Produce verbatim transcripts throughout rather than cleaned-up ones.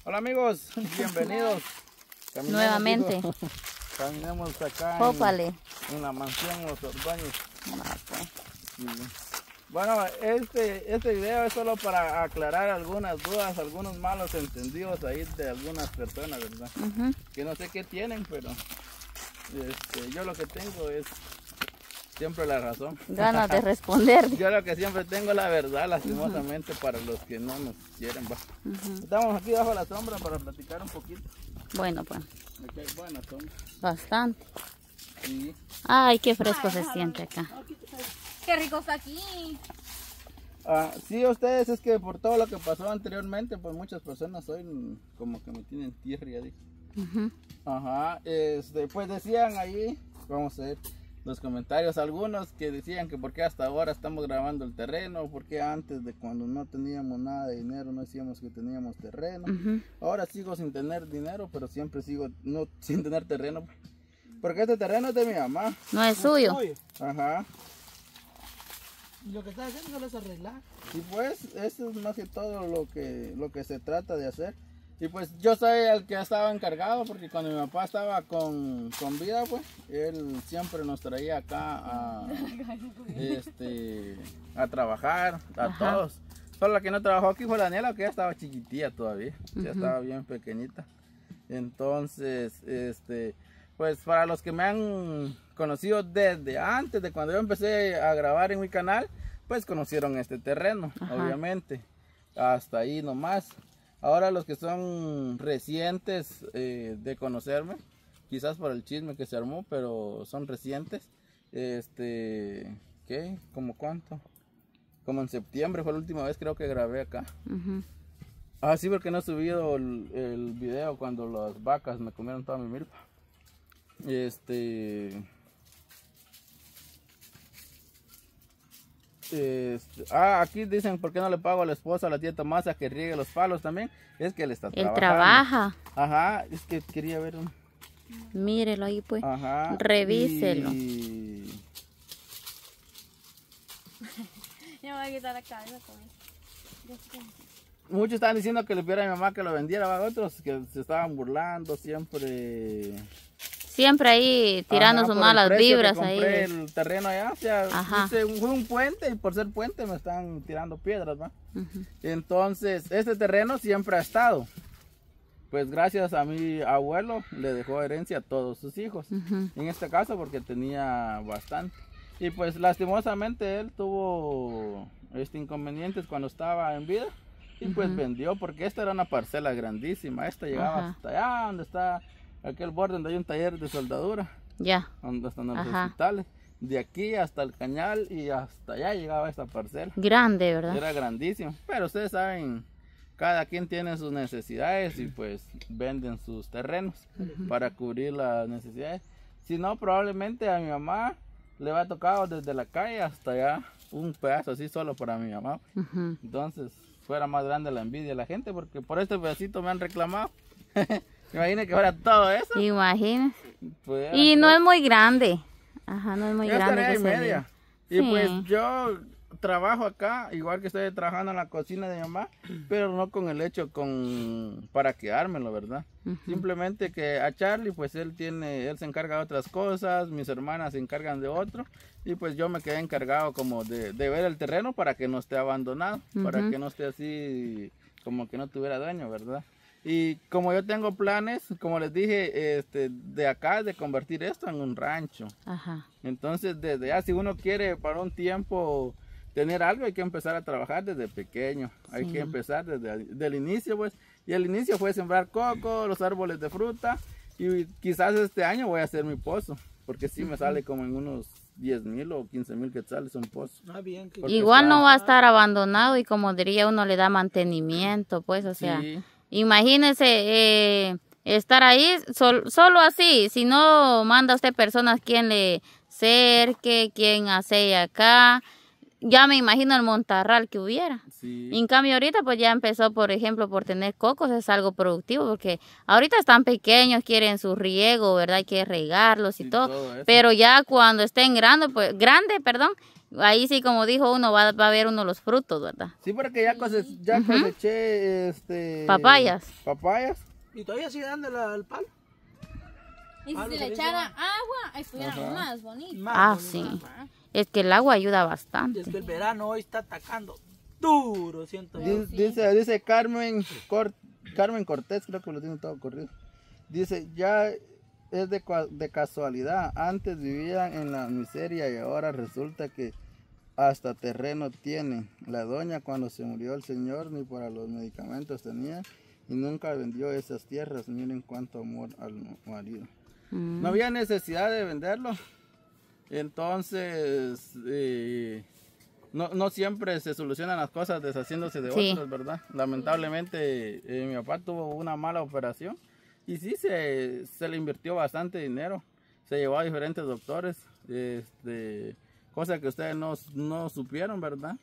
Hola amigos, bienvenidos. Caminemos, nuevamente. digo, caminemos acá Pópale. en, en la mansión Los Ordóñez. Ah, pues. Sí. Bueno, este, este video es solo para aclarar algunas dudas, algunos malos entendidos ahí de algunas personas, ¿verdad? Uh-huh. Que no sé qué tienen, pero este, yo lo que tengo es siempre la razón. Ganas de responder. Yo lo que siempre tengo es la verdad, lastimosamente, uh-huh. para los que no nos quieren. Uh-huh. Estamos aquí bajo la sombra para platicar un poquito. Bueno, pues. Aquí hay buena sombra. Bastante. Sí. Ay, qué fresco se siente acá. Qué rico está aquí. Ah, sí, ustedes es que por todo lo que pasó anteriormente, pues muchas personas hoy como que me tienen tierra, ya dije. Uh-huh. Ajá, este, pues decían ahí, vamos a ver los comentarios, algunos que decían que por qué hasta ahora estamos grabando el terreno, por qué antes de cuando no teníamos nada de dinero no decíamos que teníamos terreno. Uh-huh. Ahora sigo sin tener dinero, pero siempre sigo no sin tener terreno, porque este terreno es de mi mamá. No es suyo. Ajá. Lo que está haciendo solo es arreglar. Y pues eso es más que todo lo que, lo que se trata de hacer. Y pues yo soy el que estaba encargado, porque cuando mi papá estaba con, con vida, pues él siempre nos traía acá a, este, a trabajar, a Ajá. todos. Solo la que no trabajó aquí fue la Nela, que ya estaba chiquitilla todavía, uh-huh. ya estaba bien pequeñita. Entonces, este, pues para los que me han conocido desde antes de cuando yo empecé a grabar en mi canal, pues conocieron este terreno. Ajá. Obviamente, hasta ahí nomás. Ahora los que son recientes eh, de conocerme, quizás por el chisme que se armó, pero son recientes, este, ¿qué? ¿Cómo cuánto? Como en septiembre fue la última vez creo que grabé acá. Uh-huh. Ah, sí, porque no he subido el, el video cuando las vacas me comieron toda mi milpa. Este... Este, ah, aquí dicen por qué no le pago a la esposa, a la tía Tomasa, que riegue los palos también. Es que él está trabajando. Él trabaja. Ajá, es que quería ver un... Mírelo ahí pues. Ajá. Revíselo. Y... Ya me voy a quitar la cabeza con eso. Muchos estaban diciendo que le pidiera a mi mamá que lo vendiera, otros que se estaban burlando siempre... Siempre ahí tirando Ajá, sus malas vibras que ahí. El terreno allá, o sea, hice un, un puente y por ser puente me están tirando piedras, ¿va? Uh-huh. Entonces, este terreno siempre ha estado. Pues gracias a mi abuelo le dejó herencia a todos sus hijos. Uh-huh. En este caso porque tenía bastante. Y pues lastimosamente él tuvo este inconvenientes cuando estaba en vida. Y uh-huh. pues vendió porque esta era una parcela grandísima. Esta llegaba uh-huh. hasta allá donde está... aquel borde donde hay un taller de soldadura. Ya. Donde están los Ajá. hospitales. De aquí hasta el cañal y hasta allá llegaba esta parcela. Grande, ¿verdad? Era grandísimo. Pero ustedes saben, cada quien tiene sus necesidades y pues venden sus terrenos uh-huh. para cubrir las necesidades. Si no, probablemente a mi mamá le va a tocar desde la calle hasta allá un pedazo así solo para mi mamá. Uh-huh. Entonces fuera más grande la envidia de la gente porque por este pedacito me han reclamado. Imagínese que fuera todo eso. Imagínese. Pues, y no es muy grande. Ajá, no es muy yo grande. Que y media. Y sí. pues yo trabajo acá, igual que estoy trabajando en la cocina de mi mamá, pero no con el hecho con para quedármelo, ¿verdad? Uh-huh. Simplemente que a Charlie, pues él tiene, él se encarga de otras cosas, mis hermanas se encargan de otro, y pues yo me quedé encargado como de, de ver el terreno para que no esté abandonado, uh-huh. para que no esté así como que no tuviera dueño, ¿verdad? Y como yo tengo planes, como les dije, este, de acá, de convertir esto en un rancho. Ajá. Entonces, desde ya, si uno quiere para un tiempo tener algo, hay que empezar a trabajar desde pequeño. Sí. Hay que empezar desde el inicio, pues. Y el inicio fue sembrar coco, los árboles de fruta. Y quizás este año voy a hacer mi pozo, porque sí me sale como en unos diez mil o quince mil quetzales un pozo. Ah, bien. Que... Igual está... no va a estar abandonado y como diría uno, le da mantenimiento, pues, o sea... Sí. Imagínese eh, estar ahí sol, solo así, si no manda usted personas quien le cerque, quien hace acá, ya me imagino el montarral que hubiera. Sí. En cambio ahorita pues ya empezó, por ejemplo, por tener cocos, es algo productivo, porque ahorita están pequeños, quieren su riego, ¿verdad? Hay que regarlos y sí, todo, todo pero ya cuando estén grandes, pues, grande, perdón, ahí sí, como dijo uno, va, va a ver uno los frutos, ¿verdad? Sí, porque ya, cose, ya uh-huh. coseché este, papayas. Papayas. ¿Y todavía sigue dándole al palo? Y si le echara agua, estuvieran más bonitos. Más ah, bonito. Sí. Ajá. Es que el agua ayuda bastante. Es que el verano hoy está atacando duro, siento yo. Dice, sí. dice, dice Carmen, Cort, Carmen Cortés, creo que lo tiene todo corrido. Dice, ya es de, de casualidad, antes vivían en la miseria y ahora resulta que hasta terreno tienen. La doña cuando se murió el señor ni para los medicamentos tenía y nunca vendió esas tierras. Miren cuánto amor al marido. Mm. No había necesidad de venderlo. Entonces, eh, no, no siempre se solucionan las cosas deshaciéndose de sí. otras, ¿verdad? Lamentablemente eh, mi papá tuvo una mala operación y sí se, se le invirtió bastante dinero. Se llevó a diferentes doctores, este, cosa que ustedes no, no supieron, ¿verdad?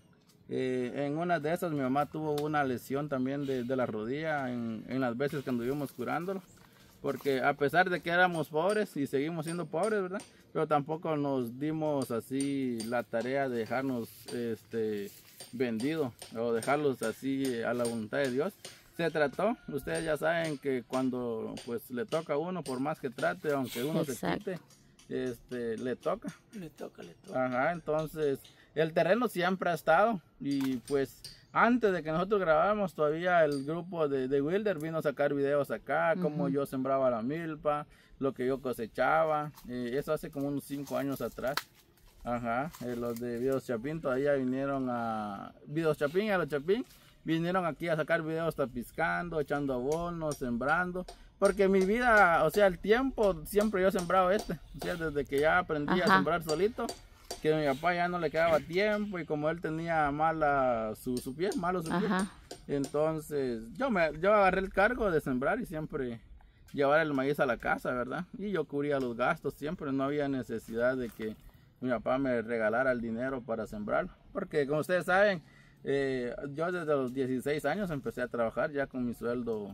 Eh, en una de esas mi mamá tuvo una lesión también de, de la rodilla en, en las veces que anduvimos curándolo. Porque a pesar de que éramos pobres y seguimos siendo pobres, ¿verdad? Pero tampoco nos dimos así la tarea de dejarnos este, vendidos o dejarlos así a la voluntad de Dios. Se trató, ustedes ya saben que cuando pues le toca a uno, por más que trate, aunque uno Exacto. se quite, este, le toca. Le toca, le toca. Ajá, entonces el terreno siempre ha estado y pues antes de que nosotros grabáramos todavía el grupo de, de Wilder vino a sacar videos acá, uh-huh. como yo sembraba la milpa, lo que yo cosechaba, eh, eso hace como unos cinco años atrás. Ajá, eh, los de Videos Chapín todavía vinieron a Videos Chapín y a los Chapín vinieron aquí a sacar videos tapiscando, echando abonos, sembrando, porque mi vida, o sea, el tiempo siempre yo he sembrado este, o sea, desde que ya aprendí Ajá. a sembrar solito, que a mi papá ya no le quedaba tiempo y como él tenía mala su, su pie, malo su pie, Ajá. entonces yo me yo agarré el cargo de sembrar y siempre llevar el maíz a la casa, ¿verdad? Y yo cubría los gastos, siempre no había necesidad de que mi papá me regalara el dinero para sembrar, porque como ustedes saben, eh, yo desde los dieciséis años empecé a trabajar ya con mi sueldo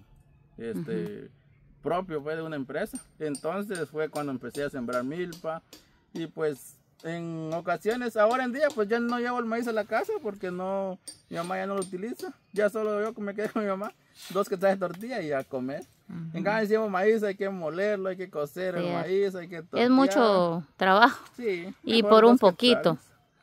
este uh-huh. propio, fue de una empresa, entonces fue cuando empecé a sembrar milpa y pues en ocasiones, ahora en día, pues ya no llevo el maíz a la casa porque no, mi mamá ya no lo utiliza. Ya solo yo me quedé con mi mamá, dos que trae tortilla y a comer. Uh-huh. En cambio, si llevo maíz, hay que molerlo, hay que cocer sí. el maíz, hay que tortear. Es mucho trabajo. Sí. Y por un poquito.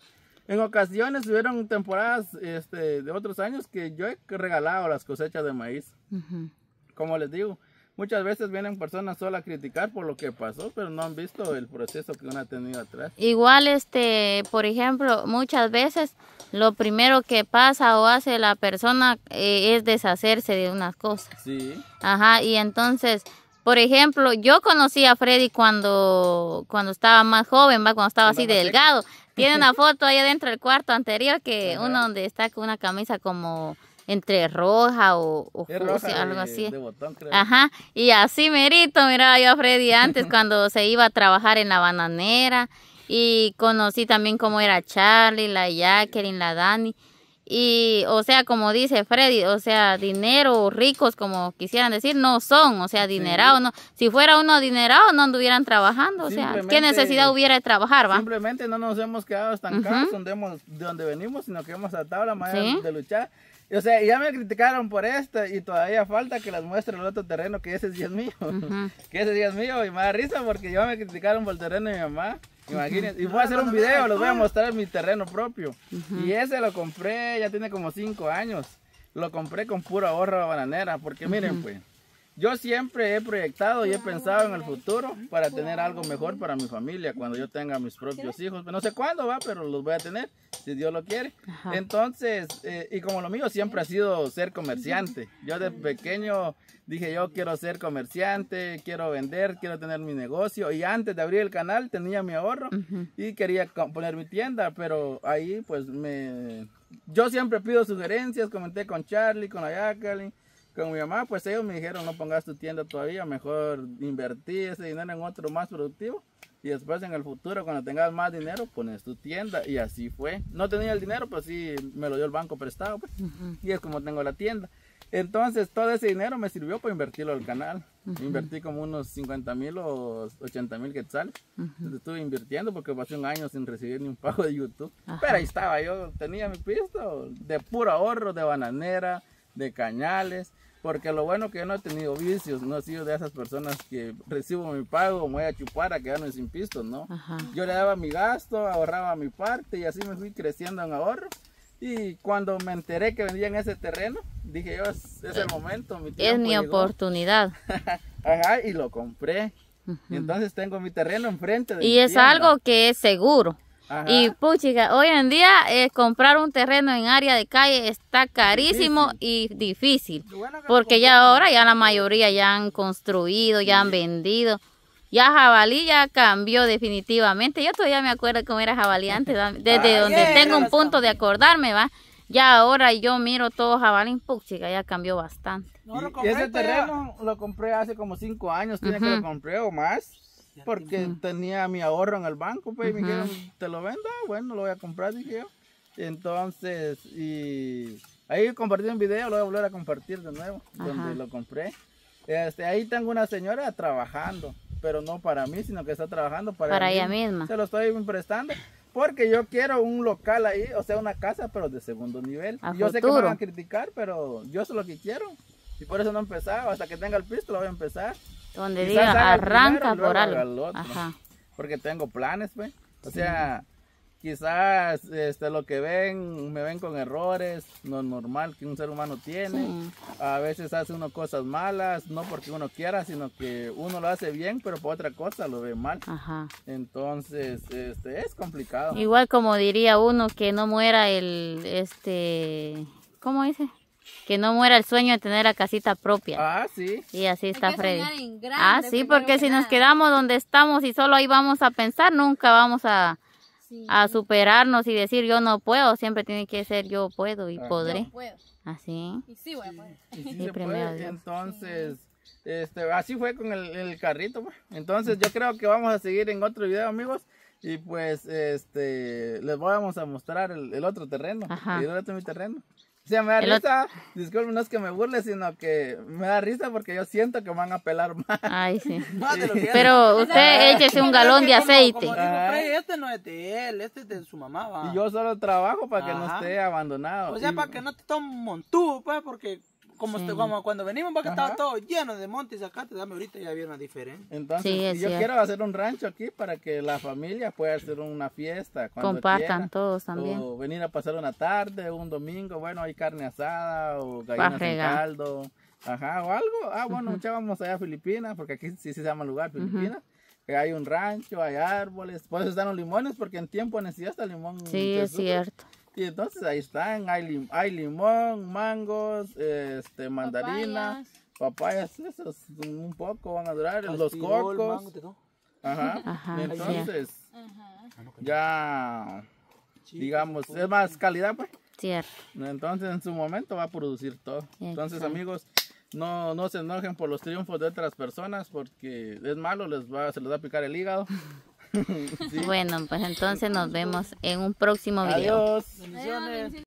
En ocasiones hubieron temporadas este, de otros años que yo he regalado las cosechas de maíz. Uh-huh. Como les digo, muchas veces vienen personas solo a criticar por lo que pasó, pero no han visto el proceso que uno ha tenido atrás. Igual, este, por ejemplo, muchas veces lo primero que pasa o hace la persona eh, es deshacerse de unas cosas. Sí. Ajá, y entonces, por ejemplo, yo conocí a Freddy cuando, cuando estaba más joven, ¿va? Cuando estaba así delgado. Tiene una foto ahí adentro del cuarto anterior, que Ajá. uno donde está con una camisa como entre roja o, o fucsia, algo así. De botón, creo. Ajá, y así merito miraba yo a Freddy antes cuando se iba a trabajar en la bananera y conocí también cómo era Charlie, la Jacqueline, la Dani y o sea, como dice Freddy, o sea, dinero, ricos como quisieran decir, no son, o sea, adinerados, sí. no. Si fuera uno adinerado no anduvieran trabajando, o sea, ¿qué necesidad hubiera de trabajar, va? Simplemente no nos hemos quedado estancados uh-huh. donde, hemos, de donde venimos, sino que hemos tratado la manera ¿Sí? de luchar. O sea, ya me criticaron por esto y todavía falta que las muestre el otro terreno, que ese sí es mío. Uh-huh. Que ese sí es mío y me da risa porque ya me criticaron por el terreno de mi mamá. Imagínense. Uh-huh. Y voy a hacer un video, les voy a mostrar mi terreno propio. Uh-huh. Y ese lo compré, ya tiene como cinco años. Lo compré con puro ahorro bananera porque miren uh-huh. pues. Yo siempre he proyectado y he pensado en el futuro para tener algo mejor para mi familia cuando yo tenga mis propios hijos. No sé cuándo va, pero los voy a tener si Dios lo quiere. Ajá. Entonces, eh, y como lo mío siempre ha sido ser comerciante. Yo de pequeño dije yo quiero ser comerciante, quiero vender, quiero tener mi negocio. Y antes de abrir el canal tenía mi ahorro uh-huh. y quería poner mi tienda, pero ahí pues me... Yo siempre pido sugerencias, comenté con Charlie, con la Jacqueline. Con mi mamá, pues ellos me dijeron no pongas tu tienda todavía, mejor invertir ese dinero en otro más productivo y después en el futuro cuando tengas más dinero pones tu tienda y así fue. No tenía el dinero, pues sí me lo dio el banco prestado pues, uh-huh. y es como tengo la tienda. Entonces todo ese dinero me sirvió para invertirlo al canal. Uh-huh. Invertí como unos cincuenta mil o ochenta mil quetzales. Uh-huh. Estuve invirtiendo porque pasé un año sin recibir ni un pago de YouTube. Uh-huh. Pero ahí estaba, yo tenía mi pisto de puro ahorro, de bananera, de cañales. Porque lo bueno que yo no he tenido vicios, no he sido de esas personas que recibo mi pago, me voy a chupar a quedarme sin pistos, ¿no? Uh-huh. Yo le daba mi gasto, ahorraba mi parte y así me fui creciendo en ahorro. Y cuando me enteré que vendían ese terreno, dije yo, es, es el momento. Mi es mi llegó. oportunidad. Ajá, y lo compré. Uh-huh. Y entonces tengo mi terreno enfrente de Y mi es tienda. algo que es seguro. Ajá. Y puchica, hoy en día eh, comprar un terreno en área de calle está carísimo difícil. y difícil. Bueno, porque ya ahora ya la mayoría ya han construido, ya sí. han vendido. Ya Jabalí ya cambió definitivamente. Yo todavía me acuerdo cómo era Jabalí antes, desde ah, donde yeah, tengo un punto de acordarme, ¿va? Ya ahora yo miro todo Jabalí, puchica, ya cambió bastante. No, y, y ese terreno lo compré hace como cinco años, tiene uh-huh. que lo compré o más. Porque uh-huh. tenía mi ahorro en el banco, pues, uh-huh. y me dijeron, ¿te lo vendo? Bueno, lo voy a comprar, dije yo. Entonces, y ahí compartí un video, lo voy a volver a compartir de nuevo, uh-huh. donde lo compré. Este, ahí tengo una señora trabajando, pero no para mí, sino que está trabajando para, para ella misma. misma. Se lo estoy prestando, porque yo quiero un local ahí, o sea, una casa, pero de segundo nivel. A yo futuro. sé que me van a criticar, pero yo sé lo que quiero. Y por eso no he empezado, hasta que tenga el pisto lo voy a empezar. Donde diga arranca por algo. Ajá. Porque tengo planes, pues. O sí. sea, quizás este, lo que ven, me ven con errores, lo normal que un ser humano tiene. Sí. A veces hace uno cosas malas, no porque uno quiera, sino que uno lo hace bien, pero por otra cosa lo ve mal. Ajá. Entonces, este, es complicado. Igual como diría uno, que no muera el, este, ¿cómo dice? Que no muera el sueño de tener la casita propia. Ah, sí. Y así está Hay que Freddy. En grande, ah, sí, porque si nos quedamos donde estamos y solo ahí vamos a pensar, nunca vamos a, sí. a superarnos y decir yo no puedo. Siempre tiene que ser yo puedo y ah, podré. Yo puedo. Así. Y sí voy a poder. Y, y sí y se puede. Entonces, sí. este, así fue con el, el carrito. Pues. Entonces yo creo que vamos a seguir en otro video, amigos. Y pues, este, les vamos a mostrar el, el otro terreno. Ajá. Y el otro mi terreno. O sea, me da el risa, otro... disculpen, no es que me burle, sino que me da risa porque yo siento que me van a pelar más. Ay, sí. sí. Pero usted échese un galón de aceite. Como, como dijo, este no es de él, este es de su mamá, va. Y yo solo trabajo para Ajá. que no esté abandonado. O sea, y... para que no te tome un montú, pues, porque... Como, sí. este, como cuando venimos, porque Ajá. estaba todo lleno de montes acá, te dame ahorita ya viene una diferencia. Entonces, sí, yo cierto. quiero hacer un rancho aquí para que la familia pueda hacer una fiesta. Cuando compartan quiera, todos también. O venir a pasar una tarde, un domingo, bueno, hay carne asada o gallinas en caldo. Ajá, o algo. Ah, bueno, uh-huh. ya vamos allá a Filipinas, porque aquí sí, sí se llama lugar, Filipinas. Uh-huh. Que hay un rancho, hay árboles, por eso están los limones, porque en tiempo de necesidad está el limón. Sí, es cierto. Y entonces ahí están, hay, lim, hay limón, mangos, este, mandarina, papayas, papayas esos un poco van a durar, Castillo, los cocos. Mango, Ajá. Ajá. Y entonces, Ajá. ya, digamos, es más calidad, pues. Cierto. Entonces en su momento va a producir todo. Exacto. Entonces, amigos, no, no se enojen por los triunfos de otras personas, porque es malo, les va, se les va a picar el hígado. Sí. Bueno, pues entonces nos vemos en un próximo video. Adiós. Bendiciones.